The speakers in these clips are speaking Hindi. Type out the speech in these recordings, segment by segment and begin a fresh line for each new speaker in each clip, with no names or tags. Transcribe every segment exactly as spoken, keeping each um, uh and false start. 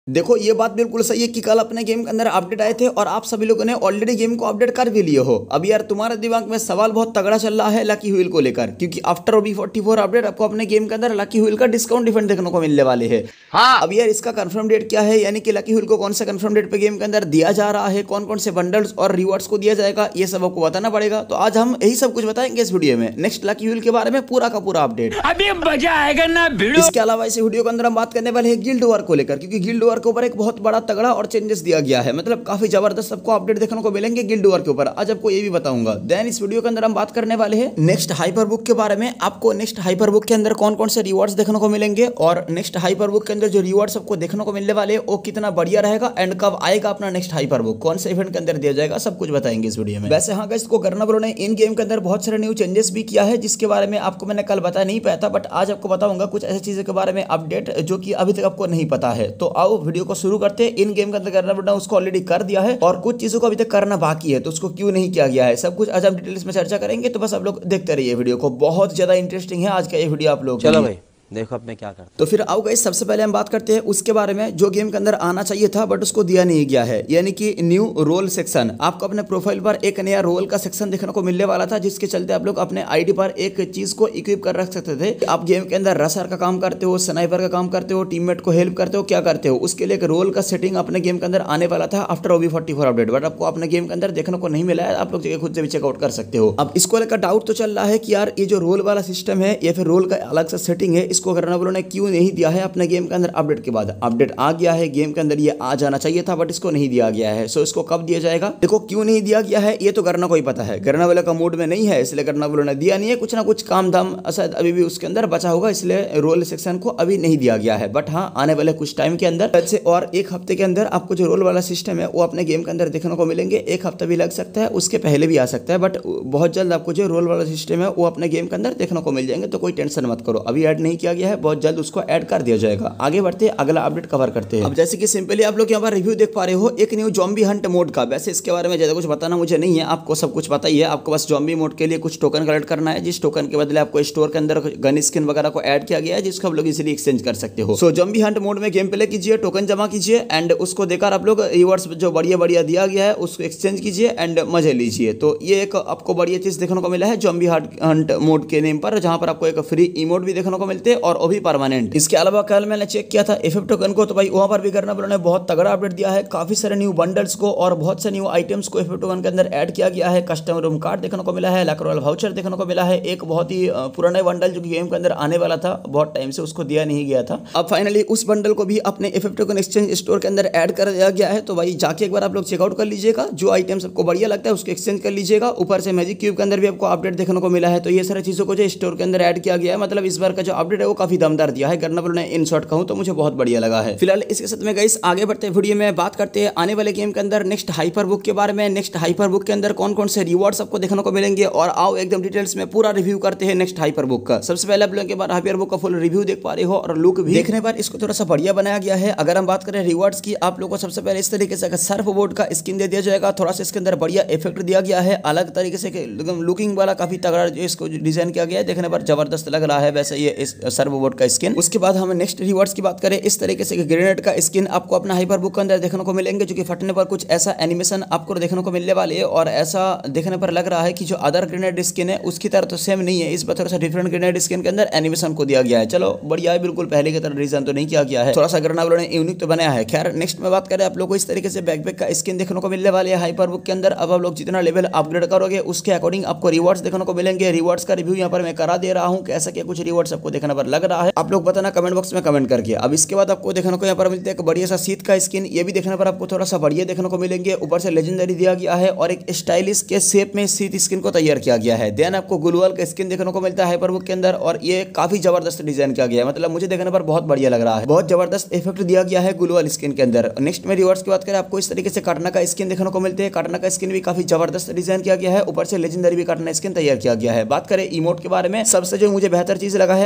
देखो ये बात बिल्कुल सही है कि कल अपने गेम के अंदर अपडेट आए थे और आप सभी लोगों ने ऑलरेडी गेम को अपडेट कर भी लिए हो। अब यार तुम्हारे दिमाग में सवाल बहुत तगड़ा चल रहा है लकी व्हील को लेकर, क्योंकि after OB forty four update आपको अपने गेम के अंदर लकी व्हील का डिस्काउंट इवेंट देखने को मिलने वाले हैं। हाँ। अब यार इसका कंफर्म डेट क्या है, यानी कि लकी व्हील को कौन सा कंफर्म डेट पे गेम के अंदर दिया जा रहा है, कौन कौन से बंडल्स और रिवॉर्ड्स को दिया जाएगा, ये सब आपको बताना पड़ेगा। तो आज हम यही सब कुछ बताएंगे इस वीडियो में, नेक्स्ट लकी व्हील के बारे में पूरा का पूरा अपडेट।
अभी मजा आएगा ना वीडियो।
इसके अलावा इस वीडियो के अंदर हम बात करने वाले हैं गिल्ड वॉर को लेकर, क्योंकि गिल्ड वॉर के ऊपर एक बहुत बड़ा तगड़ा और चेंजेस दिया गया है। मतलब काफी जबरदस्त आपको अपडेट देखने को मिलेंगे गिल्ड वॉर के ऊपर, आज आपको ये भी बताऊंगा। देन इस वीडियो के अंदर हम बात करने वाले हैं नेक्स्ट हाइपर बुक के बारे में। आपको नेक्स्ट हाइपर बुक के अंदर कौन कौन से रिवॉर्ड्स देखने को मिलेंगे और नेक्स्ट हाइपर बुक के अंदर जो रिवॉर्ड्स आपको देखने को मिलने वाले हैं वो कितना बढ़िया रहेगा एंड कब आएगा अपना नेक्स्ट हाइपर बुक, कौन से इवेंट के अंदर दिया जाएगा, सब कुछ बताएंगे इस वीडियो में। वैसे हाँ गाइस, को करना ब्रो ने इन गेम के अंदर बहुत सारे न्यू चेंजेस भी किया है, जिसके बारे में आपको मैंने कल बता नहीं पाया था, बट आज आपको बताऊंगा कुछ ऐसी चीजों के बारे में अपडेट जो कि अभी तक आपको नहीं पता है। तो आओ वीडियो को शुरू करते हैं। इन गेम के अंदर करना ब्रो उसको ऑलरेडी कर दिया है और कुछ चीजों को अभी तक करना बाकी है, तो उसको क्यों नहीं किया गया है, सब कुछ आज हम डिटेल्स में चर्चा करेंगे। तो बस आप लोग देखते रहिए वीडियो को, बहुत ज्यादा इंटरेस्टिंग है आज का ये वीडियो आप लोग।
चलो भाई देखो अब मैं क्या करता हूं।
तो फिर आओ गाइस, सबसे पहले हम बात करते हैं उसके बारे में जो गेम के अंदर आना चाहिए था बट उसको दिया नहीं गया है, यानी कि न्यू रोल सेक्शन। आपको अपने प्रोफाइल पर एक नया रोल का सेक्शन देखने को मिलने वाला था, जिसके चलते आप लोग अपने आईडी पर एक चीज को इक्विप कर रख सकते थे। आप गेम के अंदर रसर का काम करते हो, स्नाइपर का काम करते हो, टीममेट को हेल्प करते हो, क्या करते हो, उसके लिए एक रोल का सेटिंग अपने गेम के अंदर आने वाला था after OB forty four update, but आपको अपने गेम के अंदर देखने को नहीं मिला है। आप लोग खुद से भी चेकआउट कर सकते हो। अब इसको लेकर डाउट तो चल रहा है कि यार ये जो रोल वाला सिस्टम है या फिर रोल का अलग सा सेटिंग है, इसको करना वालों ने क्यों नहीं दिया है अपने गेम के अंदर अपडेट के बाद। अपडेट आ गया है, गेम के अंदर ये आ जाना चाहिए था बट इसको नहीं दिया गया है। सो इसको कब दिया जाएगा, देखो क्यों नहीं दिया गया है ये तो करना को ही पता है। करना वाला का मूड में नहीं है, इसलिए करना वालों ने दिया नहीं है। कुछ ना कुछ काम धाम शायद अभी भी उसके अंदर बचा होगा, इसलिए रोल सेक्शन को अभी नहीं दिया गया है। बट हाँ, आने वाले कुछ टाइम के अंदर वैसे और एक हफ्ते के अंदर आपको जो रोल वाला सिस्टम है वो अपने गेम के अंदर देखने को मिलेंगे। एक हफ्ता भी लग सकता है, उसके पहले भी आ सकता है, बट बहुत जल्द आपको जो रोल वाला सिस्टम है वो अपने गेम के अंदर देखने को मिल जाएंगे। तो कोई टेंशन मत करो, अभी ऐड नहीं किया गया है, बहुत जल्द उसको ऐड कर दिया जाएगा। आगे बढ़ते हैं, अगला अपडेट कवर करते हैं। अब जैसे कि सिंपली आप लोग यहाँ पर रिव्यू देख पा रहे हो एक न्यू ज़ॉम्बी हंट मोड का। वैसे इसके बारे में ज्यादा कुछ बताना मुझे नहीं है, आपको सब कुछ पता ही है। आपको बस ज़ॉम्बी मोड के लिए कुछ टोकन कलेक्ट करना है, जिस टोकन के बदले आपको स्टोर के अंदर गन स्किन वगैरह को ऐड किया गया है, जिसको आप लोग इजीली एक्सचेंज कर सकते हो। सो ज़ॉम्बी हंट मोड में गेम प्ले कीजिए, टोकन जमा कीजिए एंड उसको देकर आप लोग रिवॉर्ड्स जो बढ़िया बढ़िया दिया गया है उसको एक्सचेंज कीजिए एंड मजे लीजिए। तो ये एक आपको बढ़िया चीज देखने को मिला है ज़ॉम्बी हंट मोड के नेम पर, जहां पर आपको एक फ्री इमोट भी देखने को मिलते हैं और वो भी परमानेंट। इसके अलावा कल मैंने चेक किया था एफएफ टोकन को, तो भाई वहां पर भी करना ने बहुत तगड़ा अपडेट दिया है। काफी सारे न्यू बंडल्स को और बहुत से न्यू आइटम्स को एफएफ टोकन के अंदर ऐड किया गया है। कस्टम रूम कार्ड देखने को मिला है, लैक्रोल वाउचर देखने को मिला है, एक बहुत ही पुराना बंडल जो गेम के अंदर आने वाला था बहुत टाइम से, उसको दिया नहीं गया था। अब फाइनली उस बंडल को भी अपने एफएफ टोकन एक्सचेंज स्टोर के अंदर ऐड कर दिया गया है। तो भाई जाके एक बार आप लोग चेकआउट कर लीजिएगा, जो आइटम्स आपको बढ़िया लगता है उसको एक्सचेंज कर लीजिएगा। ऊपर से मैजिक क्यूब के अंदर भी आपको अपडेट देखने को मिला है। तो ये सारी चीजों को जो स्टोर के अंदर ऐड किया गया है, मतलब इस बार का जो अपडेट है वो काफी दमदार दिया है। करना ने इन शॉर्ट कहूं तो मुझे बहुत बढ़िया लगा है। फिलहाल इसके साथ में गाइस आगे बढ़ते हैं वीडियो में, बात करते हैं आने वाले गेम के अंदर नेक्स्ट हाइपर बुक के बारे में। नेक्स्ट हाइपर बुक के अंदर कौन कौन से रिवॉर्ड्स आपको देखने को मिलेंगे और आओ एकदम डिटेल्स में पूरा रिव्यू करते हैं नेक्स्ट हाइपर बुक का। सबसे पहले आप लोगों के बाद हाइपर बुक का फुल रिव्यू देख पा रहे हो और लुक भी देखने पर इसको थोड़ा सा बढ़िया बनाया गया है। अगर हम बात करें रिवॉर्ड्स की, आप लोगों को सबसे पहले इस तरीके से सर्फ बोर्ड का स्किन दे दिया जाएगा। थोड़ा सा इसके अंदर बढ़िया इफेक्ट दिया गया है, अलग तरीके से एकदम लुकिंग वाला काफी तगड़ा जो इसको डिजाइन किया गया है, देखने पर जबरदस्त लग रहा है वैसे ये इस सर्फ बोर्ड का स्किन। उसके बाद हम नेक्स्ट रिवॉर्ड्स की बात करें, इस तरीके से ग्रेनेड का स्किन आपको अपना हाइपर बुक के अंदर देखने को मिलेंगे, जो कि फटने पर कुछ ऐसा एनिमेशन आपको देखने को मिलने वाली है और ऐसा देखने पर लग रहा है कि जो अदर ग्रेनेड स्किन है उसकी तरह तो सेम नहीं है, इस बार थोड़ा सा डिफरेंट ग्रेनेड स्किन के अंदर एनिमेशन को दिया गया है। चलो बढ़िया है, बिल्कुल पहले की तरह डिजाइन तो नहीं किया गया है, थोड़ा सा ग्रेनेड वालों ने यूनिक तो बनाया है। खैर नेक्स्ट में बात करें, आप लोग को इस तरीके से बैकपैक का स्किन देखने को मिलने वाले है हाइपर बुक के अंदर। अब आप लोग जितना लेवल अपग्रेड करोगे उसके अकॉर्डिंग आपको रिवॉर्ड्स देखने को मिलेंगे। रिवॉर्ड्स का रिव्यू यहाँ पर मैं करा दे रहा हूँ, कैसा क्या कुछ रिवॉर्ड्स आपको देखने पर लग रहा है आप लोग बताना कमेंट बॉक्स में कमेंट करके। अब इसके बाद आपको देखने को यहाँ पर मिलते हैं बढ़िया सा शीत का स्किन, ये भी देखने पर आपको थोड़ा सा बढ़िया देखने को मिलेंगे। ऊपर से लेजेंडरी दिया गया है और एक स्टाइलिश के शेप में शीत स्किन को तैयार किया गया है। देन आपको गुलवाल का स्किन देखने को मिलता है हाइपर बुक के अंदर और ये काफी जबरदस्त डिजाइन किया गया है, मतलब मुझे देखने पर बहुत बढ़िया लग रहा है, बहुत जबरदस्त इफेक्ट दिया गया है गुलवाल स्किन के अंदर। नेक्स्ट में रिवॉर्ड्स की बात करें, आपको इस तरीके से काटना का स्किन देखने को मिलते हैं। काटना का स्किन भी काफी जबरदस्त डिजाइन किया गया है, ऊपर से लेजेंडरी भी काटना स्किन तैयार किया गया है। बात करें इमोट के बारे में, सबसे जो मुझे बेहतर चीज लगा है वो है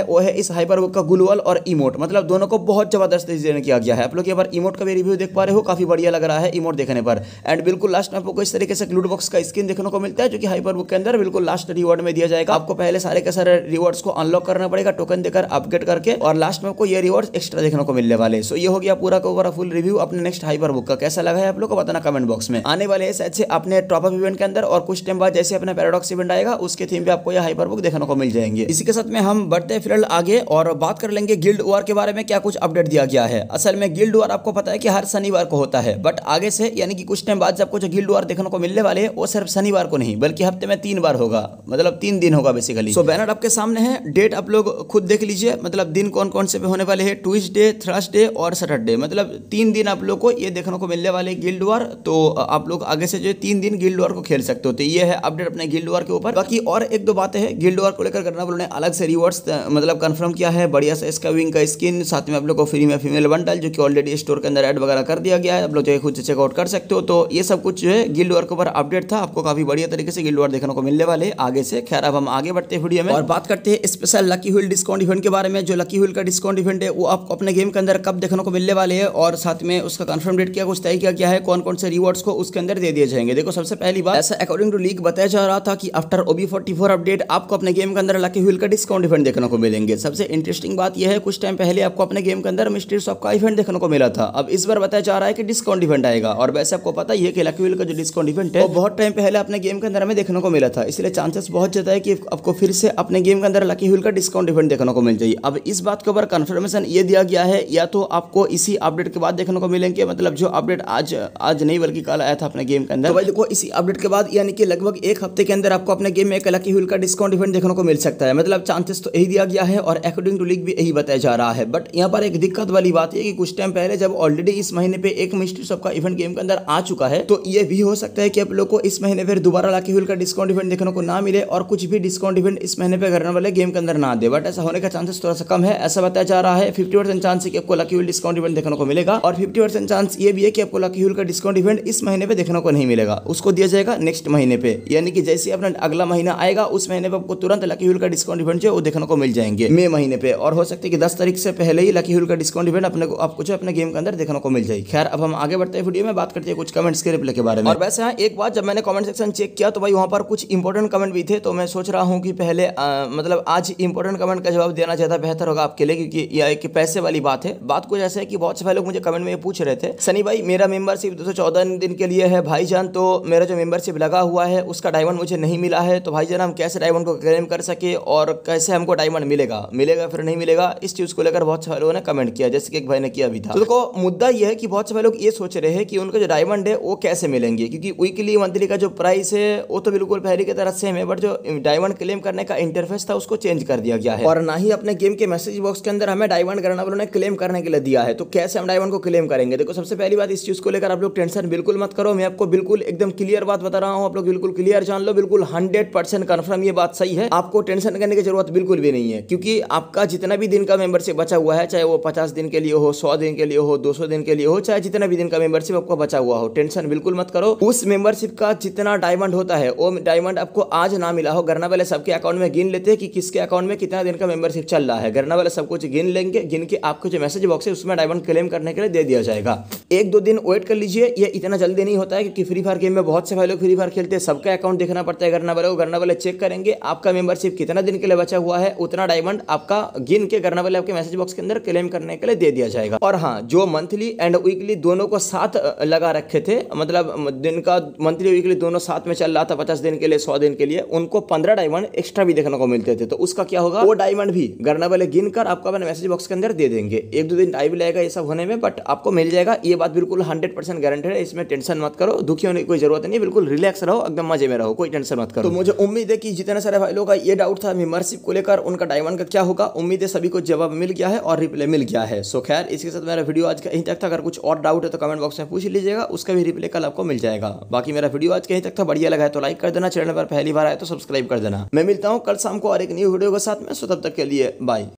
इस हाइपरबुक का ग्लूअल और इमोट, मतलब दोनों को बहुत जबरदस्त डिजाइन किया गया है। आप लोग यहाँ पर इमोट का भी रिव्यू देख पा रहे हो, काफी बढ़िया लग रहा है इमोट देखने पर। एंड बिल्कुल लास्ट में आपको इस तरीके से लूट बॉक्स का स्किन देखने को मिलता है, जो कि हाइपरबुक के अंदर बिल्कुल लास्ट रिवॉर्ड में दिया जाएगा। आपको पहले सारे के सारे रिवॉर्ड्स को अनलॉक करना पड़ेगा टोकन देकर अपग्रेड करके, और लास्ट में आपको ये रिवॉर्ड एक्स्ट्रा देखने को मिलने वाले। सो ये हो गया पूरा का पूरा फुल रिव्यू अपने नेक्स्ट हाइपरबुक का। कैसा लगा है आप लोग को बताना कमेंट बॉक्स में। आने वाले शायद से अपने टॉप अप इवेंट के अंदर, और कुछ टाइम बाद जैसे अपना पैराडॉक्स इवेंट आएगा उसके थीम पे आपको ये हाइपरबुक देखने को मिल जाएंगे। इसी के साथ में हम बढ़ते फिलहाल आगे और बात कर लेंगे गिल्ड वॉर के बारे में, क्या कुछ अपडेट दिया गया है। असल में गिल्ड वॉर आपको पता है कि हर शनिवार को होता है, बट आगे से यानी कि कुछ टाइम बाद आपको जो गिल्ड वॉर देखने को मिलने वाले हैं वो सिर्फ शनिवार को नहीं बल्कि हफ्ते में तीन बार होगा, मतलब तीन दिन होगा बेसिकली। सो बैनर आपके सामने है, डेट आप लोग खुद देख लीजिए, मतलब दिन कौन कौन से पे होने वाले हैं, ट्यूसडे, थर्सडे और सैटरडे, मतलब तीन दिन आप लोग को ये देखने को मिलने वाले गिल्ड वॉर। तो आप लोग आगे से जो तीन दिन गिल्ड वॉर को खेल सकते हो। तो ये है अपडेट अपने गिल्ड वॉर के ऊपर। बाकी और एक दो बातें हैं गिल्ड वॉर को लेकर, करना उन्होंने अलग से रिवॉर्ड्स मतलब कंफर्म किया है, बढ़िया से इसका विंग का स्किन, साथ में आप लोग को फ्री में फीमेल बंडल जो कि ऑलरेडी स्टोर के अंदर ऐड वगैरह कर दिया गया है, आप लोग जो है खुद से चेकआउट कर सकते हो। तो ये सब कुछ जो है गिल्ड वॉर के ऊपर अपडेट था, आपको काफी बढ़िया तरीके से गिल्ड वॉर देखने को मिलने वाले आगे से। खैर अब हम आगे बढ़ते हैं वीडियो में और बात करते हैं special lucky wheel discount event के बारे में। जो लकी व्हील का डिस्काउंट इवेंट है वो आपको अपने गेम के अंदर कब देखने को मिलने वाले है, और साथ में उसका कंफर्म डेट क्या कुछ तय किया गया है, कौन कौन से रिवॉर्ड्स को उसके अंदर दे दिए जाएंगे। देखो सबसे पहली बात, ऐसा अकॉर्डिंग टू लीक बताया जा रहा था कि after OB forty four update आपको अपने गेम के अंदर लकी व्हील का डिस्काउंट इवेंट देखने को मिलेंगे। सबसे इंटरेस्टिंग बात यह है कुछ टाइम पहले आपको अपने गेम के अंदर मिस्ट्री शॉप का इवेंट देखने को मिला था, अब इस बार बताया जा रहा है कि डिस्काउंट इवेंट आएगा। और वैसे आपको पता ही है कि लकी व्हील का जो डिस्काउंट इवेंट है वो बहुत टाइम पहले अपने गेम के अंदर हमें देखने को मिला था, इसलिए चांसेस बहुत ज्यादा है कि आपको फिर से अपने गेम के अंदर लकी व्हील का डिस्काउंट इवेंट देखने को मिल जाए। अब इस बात के ऊपर कंफर्मेशन ये दिया गया है, या तो आपको इसी अपडेट के बाद देखने को मिलेंगे, मतलब जो अपडेट आज आज नहीं बल्कि कल आया था अपने गेम के अंदर, तो भाई देखो इसी अपडेट के बाद यानी कि लगभग एक हफ्ते के अंदर आपको अपने गेम में एक लकी व्हील का डिस्काउंट इवेंट देखने को मिल सकता है। मतलब चांसेस तो यही दिया गया है और अकॉर्डिंग टू लीक भी यही बताया जा रहा है। बट यहाँ पर एक दिक्कत वाली बात है कि कुछ टाइम पहले जब ऑलरेडी इस महीने पे एक मिस्ट्री शॉप का इवेंट गेम के अंदर आ चुका है, तो ये भी हो सकता है कि आप लोग को इस महीने फिर दोबारा लकी व्हील का डिस्काउंट इवेंट देखने को ना मिले और कुछ भी डिस्काउंट इवेंट इस महीने पे करने वाले गेम के अंदर ना दे। बट ऐसा होने का चांसेस थोड़ा सा कम है, ऐसा बताया जा रहा है। फिफ्टी परसेंट चांस है कि आपको लकी व्हील डिस्काउंट इवेंट देखने को मिलेगा, और फिफ्टी परसेंट चांस ये भी है कि आपको लकी व्हील का डिस्काउंट इवेंट इस महीने पे देखने को नहीं मिलेगा, उसको दिया जाएगा नेक्स्ट महीने पे। यानी कि जैसे अपना अगला महीना आएगा उस महीने पे आपको तुरंत लकी व्हील का डिस्काउंट इवेंट जो वो देखने को मिल जाएंगे मई महीने पे, और हो सकता है कि दस तारीख से पहले ही लकी व्हील का डिस्काउंट इवेंट अपने को आपको जो अपने गेम के अंदर देखने को मिल जाए। खैर अब हम आगे बढ़ते हैं वीडियो में, बात करते हैं कुछ कमेंट्स के रिप्लाई के बारे में। और वैसे हाँ एक बात, जब मैंने कमेंट सेक्शन चेक किया तो भाई वहां पर कुछ इंपॉर्टेंट कमेंट भी थे, तो मैं सोच रहा हूँ कि पहले आ, मतलब आज इंपॉर्टेंट कमेंट का जवाब देना ज्यादा बेहतर होगा आपके लिए, क्योंकि यह एक पैसे वाली बात है। बात कुछ ऐसा है कि बहुत से लोग मुझे कमेंट में ये पूछ रहे थे, सनी भाई मेरा मेंबरशिप दो सौ चौदह दिन के लिए है भाईजान, तो मेरा जो मेंबरशिप लगा हुआ है उसका डायमंड मुझे नहीं मिला है, तो भाईजान हम कैसे डायमंड को क्लेम कर सके और कैसे हमको डायमंड मिलेगा मिलेगा फिर नहीं मिलेगा, इस चीज को लेकर बहुत सारे लोगों ने कमेंट किया, जैसे कि एक भाई ने किया भी था। तो देखो मुद्दा यह है कि बहुत सारे लोग ये सोच रहे हैं कि उनका जो डायमंड है वो कैसे मिलेंगे, क्योंकि वीकली मंथली का जो प्राइस है वो तो बिल्कुल पहले की तरह सेम है, बट जो डायमंड क्लेम करने का इंटरफेस था उसको चेंज कर दिया गया है, और ना ही अपने गेम के मैसेज बॉक्स के अंदर हमें डायमंड करना वालों ने क्लेम करने के लिए दिया है। तो कैसे हम डायमंड को क्लेम करेंगे? देखो सबसे पहली बात, इस चीज को लेकर आप लोग टेंशन बिल्कुल मत करो, मैं आपको बिल्कुल एकदम क्लियर बात बता रहा हूं, आप लोग बिल्कुल क्लियर जान लो, बिल्कुल हंड्रेड परसेंट कन्फर्म ये बात सही है, आपको टेंशन करने की जरूरत बिल्कुल भी नहीं है, क्योंकि आपका जितना भी दिन का मेंबरशिप बचा हुआ है, चाहे वो पचास दिन के लिए हो, सौ दिन के लिए हो, दो सौ दिन के लिए हो, चाहे जितना भी दिन का मेंबरशिप आपको बचा हुआ हो, टेंशन बिल्कुल मत करो। उस मेंबरशिप का जितना डायमंड होता है वो डायमंड आपको आज ना मिला हो, गरना वाले सबके अकाउंट में गिन लेते हैं कि किसके अकाउंट में कितना दिन का मेंबरशिप चल रहा है, गरना वाले सब कुछ गिन लेंगे, गिन के आपको जो मैसेज बॉक्स है उसमें डायमंड क्लेम करने के लिए दे दिया जाएगा। एक दो दिन वेट कर लीजिए, ये इतना जल्दी नहीं होता है, क्योंकि फ्री फायर गेम में बहुत से भाई लोग फ्री फायर खेलते हैं, सबका अकाउंट देखना पड़ता है गरना वाले को, गरना वाले चेक करेंगे आपका मेंबरशिप कितना दिन के लिए बचा हुआ है, उतना डायमंड आपका गिन के गरना वाले आपके मैसेज बॉक्स के अंदर क्लेम करने के लिए दे दिया जाएगा। और हाँ, जो मंथली एंड वीकली दोनों को साथ लगा रखे थे, मतलब दिन का मंथली वीकली दोनों साथ में चल रहा था पचास दिन के लिए, सौ दिन के लिए, उनको पंद्रह डायमंड एक्स्ट्रा भी देखने को मिलते थे, तो उसका क्या होगा, वो डायमंड भी गरना वाले गिन कर आपको अपने मैसेज बॉक्स के अंदर दे देंगे। एक दो दिन टाइम लगेगा ये सब होने में, बट आपको मिल जाएगा, ये बात बिल्कुल हंड्रेड परसेंट गारंटेड है, इसमें टेंशन मत करो, दुखी होने की कोई जरूरत नहीं, बिल्कुल रिलैक्स रहो, एकदम मजे में रहो, कोई टेंशन मत करो। तो मुझे उम्मीद है कि जितने सारे भाई लोगों का ये डाउट था मेंबरशिप को लेकर, उनका डायमंड का क्या होगा, उम्मीद है सभी को जवाब मिल गया है और रिप्लाई मिल गया है। सो खैर इसके साथ मेरा वीडियो आज कहीं तक था, अगर कुछ और डाउट है तो कमेंट बॉक्स में पूछ लीजिएगा, उसका भी रिप्लाई कल आपको मिल जाएगा। बाकी मेरा वीडियो आज कहीं तक था, बढ़िया लगा है तो लाइक कर देना, चैनल पर पहली बार आए तो सब्सक्राइब कर देना। मैं मिलता हूँ कल शाम को और एक न्यू वीडियो के साथ में, सो तब तक के लिए बाय।